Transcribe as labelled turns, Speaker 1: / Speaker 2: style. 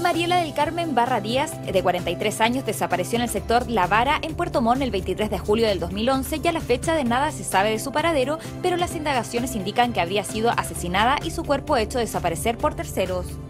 Speaker 1: Mariela del Carmen Barra Díaz, de 43 años, desapareció en el sector La Vara, en Puerto Montt, el 23 de julio del 2011 y a la fecha de nada se sabe de su paradero, pero las indagaciones indican que habría sido asesinada y su cuerpo hecho desaparecer por terceros.